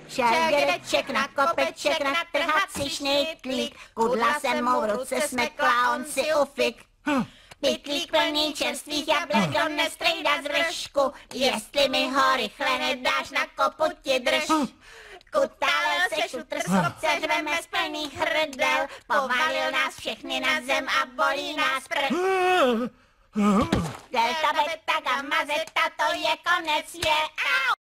Šergereček na kopeček, natrhat si šnytlík, kudla se mou v ruce smekla, on si ufik. Pytlík plný čerstvých jablek, do nestrejda z vršku, jestli mi ho rychle nedáš, na kopu ti drž. Kutálel se šutr z kopce, řveme z plných hrdel, povalil nás všechny na zem a bolí nás prd. Delta, beta, gamma, zeta, to je konec, je.